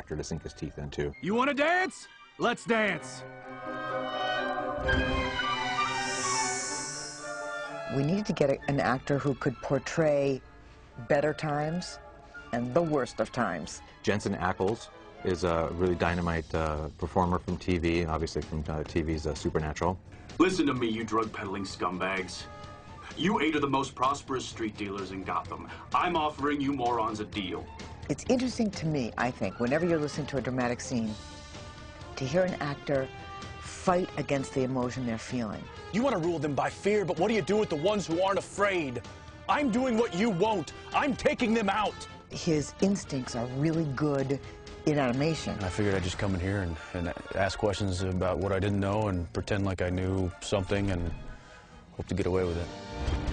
actor to sink his teeth into. You want to dance? Let's dance. We needed to get an actor who could portray better times and the worst of times. Jensen Ackles is a really dynamite performer from TV, obviously from TV's Supernatural. Listen to me, you drug-peddling scumbags. You 8 are the most prosperous street dealers in Gotham. I'm offering you morons a deal. It's interesting to me, I think, whenever you're listening to a dramatic scene, to hear an actor fight against the emotion they're feeling. You want to rule them by fear, but what do you do with the ones who aren't afraid? I'm doing what you won't. I'm taking them out. His instincts are really good in animation. I figured I'd just come in here and ask questions about what I didn't know and pretend like I knew something and hope to get away with it.